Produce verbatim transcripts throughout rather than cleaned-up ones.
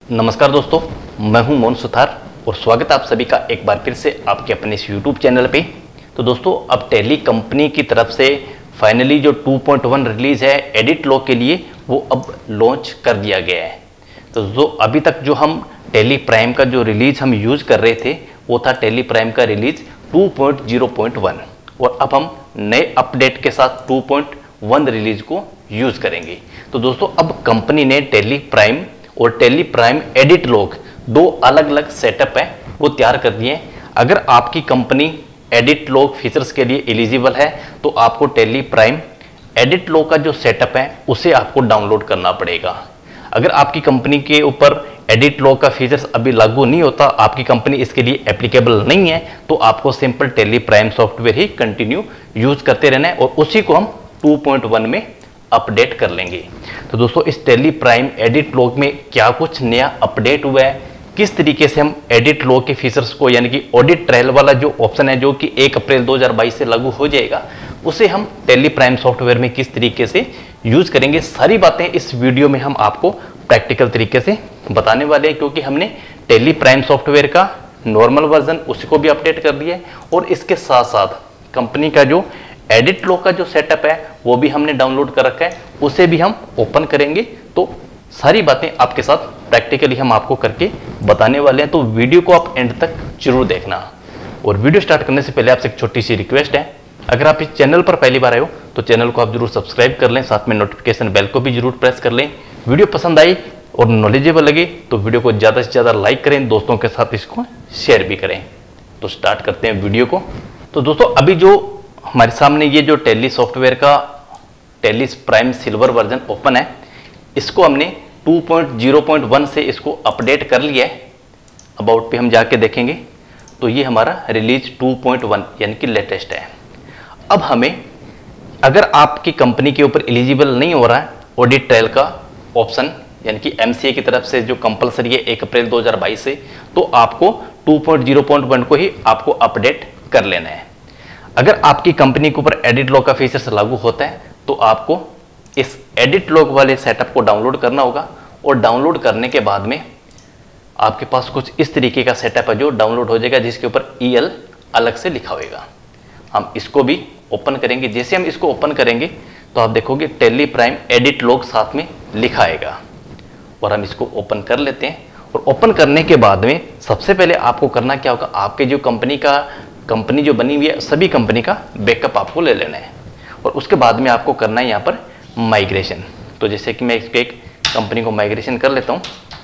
नमस्कार दोस्तों, मैं हूं मोहन सुथार और स्वागत है आप सभी का एक बार फिर से आपके अपने इस यूट्यूब चैनल पे। तो दोस्तों, अब टैली कंपनी की तरफ से फाइनली जो टू पॉइंट वन रिलीज है एडिट लॉग के लिए, वो अब लॉन्च कर दिया गया है। तो जो अभी तक जो हम टैली प्राइम का जो रिलीज हम यूज़ कर रहे थे वो था टैली प्राइम का release two point zero point one, और अब हम नए अपडेट के साथ टू पॉइंट वन रिलीज को यूज़ करेंगे। तो दोस्तों, अब कंपनी ने टैली प्राइम और टैली प्राइम एडिट लॉग दो अलग अलग सेटअप है वो तैयार कर दिए हैं। अगर आपकी कंपनी एडिट लॉग फीचर्स के लिए एलिजिबल है तो आपको टैली प्राइम एडिट लॉग का जो सेटअप है उसे आपको डाउनलोड करना पड़ेगा। अगर आपकी कंपनी के ऊपर एडिट लॉग का फीचर्स अभी लागू नहीं होता, आपकी कंपनी इसके लिए एप्लीकेबल नहीं है, तो आपको सिंपल टैली प्राइम सॉफ्टवेयर ही कंटिन्यू यूज करते रहना है और उसी को हम टू पॉइंट वन में अपडेट कर लेंगे। तो दोस्तों, इस टैली प्राइम एडिट लॉग में क्या कुछ नया अपडेट हुआ है, किस तरीके से हम एडिट लॉग के फीचर्स को, यानी कि ऑडिट ट्रायल वाला जो ऑप्शन है जो कि एक अप्रैल दो हज़ार बाईस से लागू हो जाएगा, उसे हम टैली प्राइम सॉफ्टवेयर में किस तरीके से यूज करेंगे, सारी बातें इस वीडियो में हम आपको प्रैक्टिकल तरीके से बताने वाले हैं। क्योंकि हमने टैली प्राइम सॉफ्टवेयर का नॉर्मल वर्जन उसको भी अपडेट कर दिया है और इसके साथ साथ कंपनी का जो एडिट लॉग का जो सेटअप है वो भी हमने डाउनलोड कर रखा है, उसे भी हम ओपन करेंगे। तो सारी बातें आपके साथ प्रैक्टिकली हम आपको करके बताने वाले हैं, तो वीडियो को आप एंड तक जरूर देखना। और वीडियो स्टार्ट करने से पहले आपसे एक छोटी सी रिक्वेस्ट है, अगर आप इस चैनल पर पहली बार आए हो तो चैनल को आप जरूर सब्सक्राइब कर लें, साथ में नोटिफिकेशन बेल को भी जरूर प्रेस कर लें। वीडियो पसंद आई और नॉलेजेबल लगे तो वीडियो को ज़्यादा से ज़्यादा लाइक करें, दोस्तों के साथ इसको शेयर भी करें। तो स्टार्ट करते हैं वीडियो को। तो दोस्तों, अभी जो हमारे सामने ये जो टैली सॉफ्टवेयर का Tally Prime Silver version open है, इसको हमने two point zero point one से इसको अपडेट कर लिया है। अबाउट पे हम जाके देखेंगे तो ये हमारा रिलीज टू पॉइंट वन यानी कि लेटेस्ट है। अब हमें, अगर आपकी कंपनी के ऊपर एलिजिबल नहीं हो रहा है ऑडिट ट्रायल का ऑप्शन, यानी कि एमसीए की तरफ से जो कंपलसरी है एक अप्रैल दो हज़ार बाईस से, तो आपको two point zero point one को ही आपको अपडेट कर लेना है। अगर आपकी कंपनी के ऊपर एडिट लॉग का फीचर्स लागू होता है तो आपको इस एडिट लॉग वाले सेटअप को डाउनलोड करना होगा, और डाउनलोड करने के बाद में आपके पास कुछ इस तरीके का सेटअप है जो डाउनलोड हो जाएगा, जिसके ऊपर ई एल अलग से लिखा होगा। हम इसको भी ओपन करेंगे। जैसे हम इसको ओपन करेंगे तो आप देखोगे टैली प्राइम एडिट लॉग साथ में लिखा आएगा, और हम इसको ओपन कर लेते हैं। और ओपन करने के बाद में सबसे पहले आपको करना क्या होगा, आपके जो कंपनी का कंपनी जो बनी हुई है सभी कंपनी का बैकअप आपको ले लेना है, और उसके बाद में आपको करना है यहाँ पर माइग्रेशन। तो जैसे कि मैं इसको एक कंपनी को माइग्रेशन कर लेता हूँ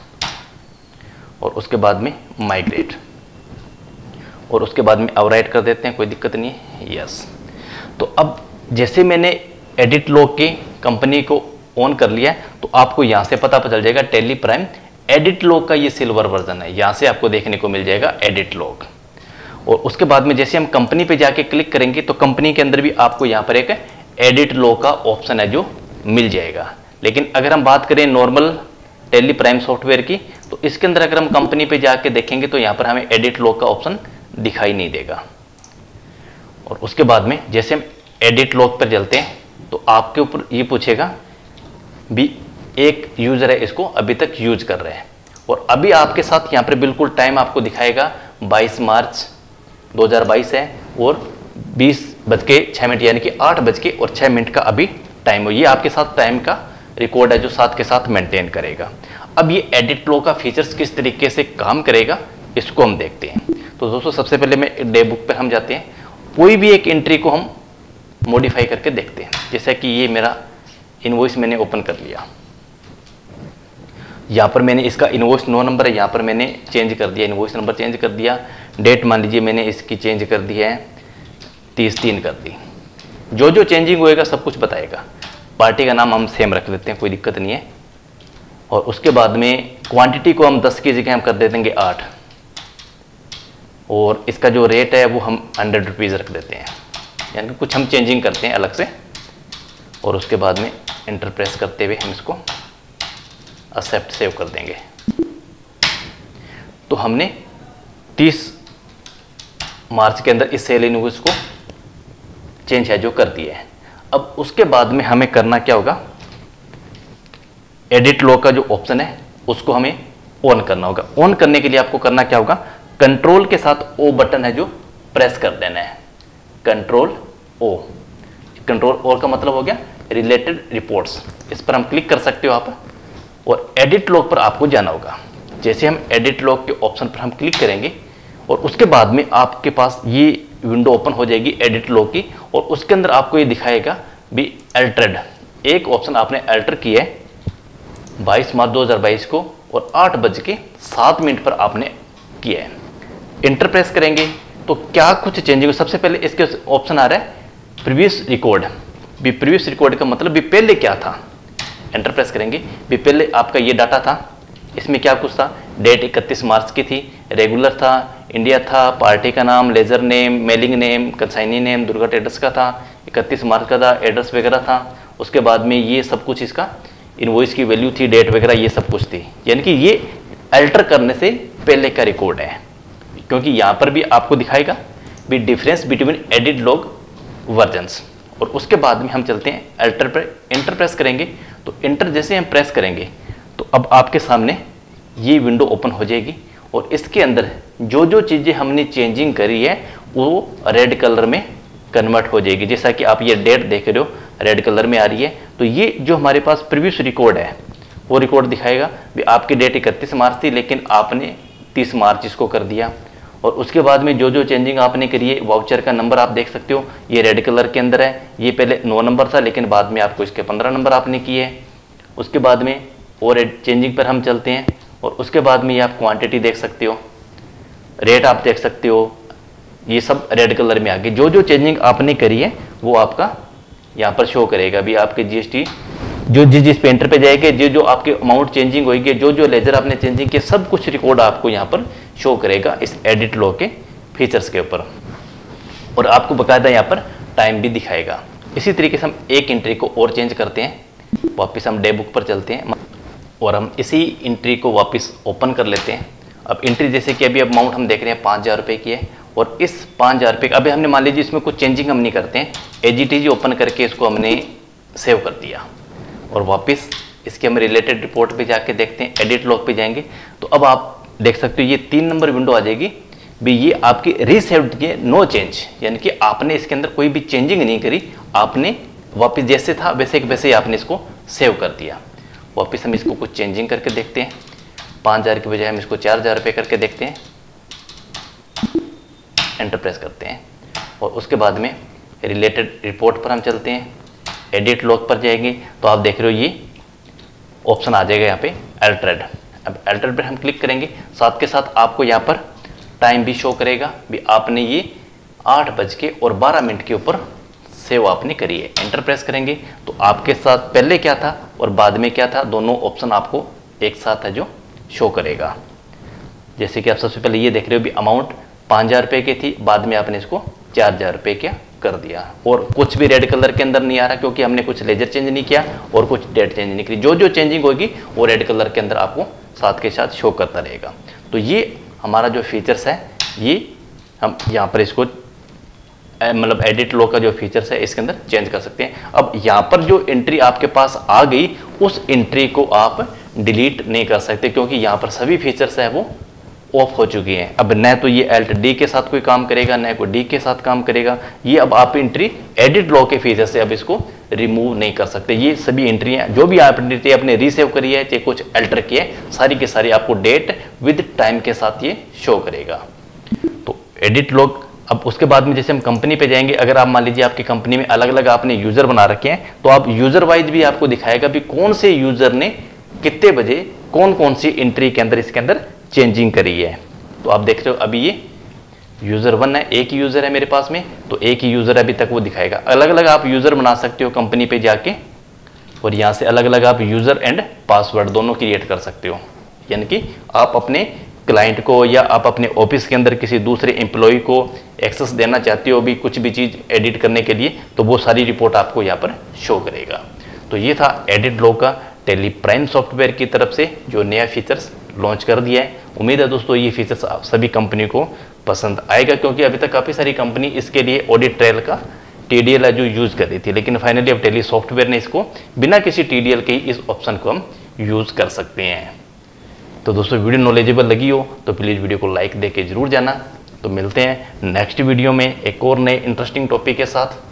और उसके बाद में माइग्रेट, और उसके बाद में अवराइट कर देते हैं, कोई दिक्कत नहीं है, यस। तो अब जैसे मैंने एडिट लॉग की कंपनी को ऑन कर लिया है तो आपको यहाँ से पता चल जाएगा टैली प्राइम एडिट लॉग का ये सिल्वर वर्जन है, यहाँ से आपको देखने को मिल जाएगा एडिट लॉग। और उसके बाद में जैसे हम कंपनी पे जाके क्लिक करेंगे तो कंपनी के अंदर भी आपको यहाँ पर एक एडिट लॉग का ऑप्शन है जो मिल जाएगा। लेकिन अगर हम बात करें नॉर्मल टैली प्राइम सॉफ्टवेयर की, तो इसके अंदर अगर हम कंपनी पे जाके देखेंगे तो यहाँ पर हमें एडिट लॉग का ऑप्शन दिखाई नहीं देगा। और उसके बाद में जैसे हम एडिट लॉग पर चलते हैं तो आपके ऊपर ये पूछेगा भी एक यूजर है इसको अभी तक यूज कर रहे हैं, और अभी आपके साथ यहाँ पर बिल्कुल टाइम आपको दिखाएगा बाईस मार्च दो हज़ार बाईस है और बीस बज के छः मिनट यानी कि आठ बज के और छः मिनट का अभी टाइम हो। ये आपके साथ टाइम का रिकॉर्ड है जो साथ के साथ मेंटेन करेगा। अब ये एडिट लॉग का फीचर्स किस तरीके से काम करेगा इसको हम देखते हैं। तो दोस्तों, सबसे पहले मैं डे बुक पर हम जाते हैं, कोई भी एक एंट्री को हम मॉडिफाई करके देखते हैं। जैसा कि ये मेरा इनवॉइस मैंने ओपन कर लिया, यहाँ पर मैंने इसका इनवॉइस नो नंबर है, यहाँ पर मैंने चेंज कर दिया, इनवॉइस नंबर चेंज कर दिया। डेट मान लीजिए मैंने इसकी चेंज कर दी है, तीस तीन कर दी। जो जो चेंजिंग होएगा सब कुछ बताएगा। पार्टी का नाम हम सेम रख देते हैं, कोई दिक्कत नहीं है। और उसके बाद में क्वांटिटी को हम दस की जगह हम कर दे देंगे आठ, और इसका जो रेट है वो हम हंड्रेड रुपीज़ रख देते हैं, यानी कुछ हम चेंजिंग करते हैं अलग से। और उसके बाद में एंटर प्रेस करते हुए हम इसको एक्सेप्ट सेव कर देंगे। तो हमने तीस मार्च के अंदर इस सेल इनवॉइस को चेंज है जो कर दिया है। अब उसके बाद में हमें करना क्या होगा, एडिट लॉग का जो ऑप्शन है उसको हमें ऑन करना होगा। ऑन करने के लिए आपको करना क्या होगा, कंट्रोल के साथ ओ बटन है जो प्रेस कर देना है, कंट्रोल ओ। कंट्रोल ओ का मतलब हो गया रिलेटेड रिपोर्ट्स, इस पर हम क्लिक कर सकते हो आप, और एडिट लॉग पर आपको जाना होगा। जैसे हम एडिट लॉग के ऑप्शन पर हम क्लिक करेंगे और उसके बाद में आपके पास ये विंडो ओपन हो जाएगी एडिट लॉग की, और उसके अंदर आपको ये दिखाएगा भी अल्टर्ड, एक ऑप्शन आपने अल्टर किया है बाईस मार्च दो हज़ार बाईस को और आठ बज के सात मिनट पर आपने किया है। इंटर प्रेस करेंगे तो क्या कुछ चेंजिंग, सबसे पहले इसके ऑप्शन आ रहा है प्रीवियस रिकॉर्ड। भी प्रीवियस रिकॉर्ड का मतलब भी पहले क्या था, एंटर प्रेस करेंगे, भी पहले आपका ये डाटा था, इसमें क्या कुछ था, डेट इकतीस मार्च की थी, रेगुलर था, इंडिया था, पार्टी का नाम, ledger name, mailing name, consignee name, दुर्घट एड्रेस का था, इकतीस मार्च का था, एड्रेस वगैरह था। उसके बाद में ये सब कुछ इसका इनवॉइस की वैल्यू थी, डेट वगैरह ये सब कुछ थी, यानी कि ये अल्टर करने से पहले का रिकॉर्ड है। क्योंकि यहाँ पर भी आपको दिखाएगा भी difference between edit log versions. और उसके बाद में हम चलते हैं अल्टर पर, इंटर प्रेस करेंगे तो इंटर जैसे हम प्रेस करेंगे तो अब आपके सामने ये विंडो ओपन हो जाएगी, और इसके अंदर जो जो चीज़ें हमने चेंजिंग करी है वो रेड कलर में कन्वर्ट हो जाएगी। जैसा कि आप ये डेट देख रहे हो रेड कलर में आ रही है, तो ये जो हमारे पास प्रीवियस रिकॉर्ड है वो रिकॉर्ड दिखाएगा भी आपकी डेट इकतीस मार्च थी लेकिन आपने तीस मार्च इसको कर दिया। और उसके बाद में जो जो चेंजिंग आपने करी है, वाउचर का नंबर आप देख सकते हो ये रेड कलर के अंदर है, ये पहले नौ नंबर था लेकिन बाद में आपको इसके पंद्रह नंबर आपने किए। उसके बाद में और चेंजिंग पर हम चलते हैं, और उसके बाद में ये आप क्वांटिटी देख सकते हो, रेट आप देख सकते हो, ये सब रेड कलर में आ गए। जो जो चेंजिंग आपने करी है वो आपका यहाँ पर शो करेगा भी आपके जीएसटी जो जिस जिस पेंटर पे जाएंगे, जो जो आपके अमाउंट चेंजिंग होगी, जो जो लेजर आपने चेंजिंग किया, सब कुछ रिकॉर्ड आपको यहाँ पर शो करेगा इस एडिट लॉग के फीचर्स के ऊपर, और आपको बकायदा यहाँ पर टाइम भी दिखाएगा। इसी तरीके से हम एक एंट्री को और चेंज करते हैं, वापस हम डे बुक पर चलते हैं और हम इसी एंट्री को वापस ओपन कर लेते हैं। अब एंट्री जैसे कि अभी अमाउंट हम देख रहे हैं पाँच हज़ार रुपये की है, और इस पाँच हज़ार रुपये अभी हमने मान लीजिए इसमें कुछ चेंजिंग हम नहीं करते हैं, ए जी टी जी ओपन करके इसको हमने सेव कर दिया, और वापस इसके हम रिलेटेड रिपोर्ट पे जाके देखते हैं, एडिट लॉग पे जाएंगे तो अब आप देख सकते हो ये तीन नंबर विंडो आ जाएगी भी, ये आपकी रीसेव्ड की नो चेंज, यानी कि आपने इसके अंदर कोई भी चेंजिंग नहीं करी, आपने वापस जैसे था वैसे वैसे ही आपने इसको सेव कर दिया। वापस हम इसको कुछ चेंजिंग करके देखते हैं, पाँच हज़ार के बजाय हम इसको चार हज़ार रुपये करके देखते हैं, एंटर प्रेस करते हैं, और उसके बाद में रिलेटेड रिपोर्ट पर हम चलते हैं, एडिट लॉग पर जाएंगे तो आप देख रहे हो ये ऑप्शन आ जाएगा यहाँ पे अल्टर्ड। अब अल्टर्ड पर हम क्लिक करेंगे, साथ के साथ आपको यहाँ पर टाइम भी शो करेगा भी आपने ये आठ बज के और बारह मिनट के ऊपर सेव आपने करी है। एंटर प्रेस करेंगे तो आपके साथ पहले क्या था और बाद में क्या था, दोनों ऑप्शन आपको एक साथ है जो शो करेगा। जैसे कि आप सबसे पहले ये देख रहे हो भी अमाउंट पाँच हज़ार रुपये की थी, बाद में आपने इसको चार हज़ार रुपये क्या कर दिया, और कुछ भी रेड कलर के अंदर नहीं आ रहा क्योंकि हमने कुछ लेजर चेंज नहीं किया और कुछ डेट चेंज नहीं की। जो जो चेंजिंग होगी वो रेड कलर के अंदर आपको साथ के साथ शो करता रहेगा। तो ये हमारा जो फीचर्स है ये हम यहाँ पर इसको मतलब एडिट लॉग का जो फीचर्स है इसके अंदर चेंज कर सकते हैं। अब यहाँ पर जो एंट्री आपके पास आ गई उस एंट्री को आप डिलीट नहीं कर सकते क्योंकि यहाँ पर सभी फीचर्स है वो ऑफ हो चुकी हैं। अब न तो ये एल्ट डी के साथ कोई काम करेगा न कोई डी के साथ काम करेगा। ये अब आप एंट्री एडिट लॉग के फीचर से अब इसको रिमूव नहीं कर सकते। ये सभी एंट्रियाँ जो भी आप एंट्री अपने रीसेव करी है चाहे कुछ अल्टर किए सारी की सारी आपको डेट विद टाइम के साथ ये शो करेगा। तो एडिट लॉग अब उसके बाद में जैसे हम कंपनी पे जाएंगे, अगर आप मान लीजिए आपकी कंपनी में अलग अलग आपने यूजर बना रखे हैं तो आप यूजर वाइज भी आपको दिखाएगा भी कौन से यूजर ने कितने बजे कौन कौन सी एंट्री के अंदर इसके अंदर चेंजिंग करी है। तो आप देख रहे हो अभी ये यूजर वन है, एक ही यूजर है मेरे पास में, तो एक ही यूजर अभी तक वो दिखाएगा। अलग अलग आप यूजर बना सकते हो कंपनी पे जाके और यहाँ से अलग अलग आप यूजर एंड पासवर्ड दोनों क्रिएट कर सकते हो। यानी कि आप अपने क्लाइंट को या आप अपने ऑफिस के अंदर किसी दूसरे एम्प्लॉय को एक्सेस देना चाहते हो भी कुछ भी चीज़ एडिट करने के लिए तो वो सारी रिपोर्ट आपको यहाँ पर शो करेगा। तो ये था एडिट लॉग का टैली प्राइम सॉफ्टवेयर की तरफ से जो नया फीचर्स लॉन्च कर दिया है। उम्मीद है दोस्तों ये फीचर्स आप सभी कंपनी को पसंद आएगा क्योंकि अभी तक काफ़ी सारी कंपनी इसके लिए ऑडिट ट्रायल का टी डी एल है जो यूज़ कर रही थी, लेकिन फाइनली अब टैली सॉफ्टवेयर ने इसको बिना किसी टी डी एल के ही इस ऑप्शन को हम यूज़ कर सकते हैं। तो दोस्तों वीडियो नॉलेजेबल लगी हो तो प्लीज़ वीडियो को लाइक दे के जरूर जाना। तो मिलते हैं नेक्स्ट वीडियो में एक और नए इंटरेस्टिंग टॉपिक के साथ।